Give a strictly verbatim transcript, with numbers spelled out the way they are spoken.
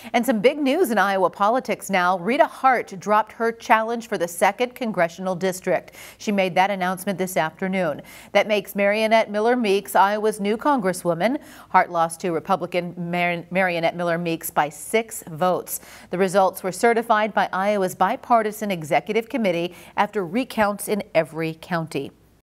And some big news in Iowa politics now. Rita Hart dropped her challenge for the second Congressional District. She made that announcement this afternoon. That makes Mariannette Miller-Meeks Iowa's new Congresswoman. Hart lost to Republican Mar Mariannette Miller-Meeks by six votes. The results were certified by Iowa's bipartisan executive committee after recounts in every county.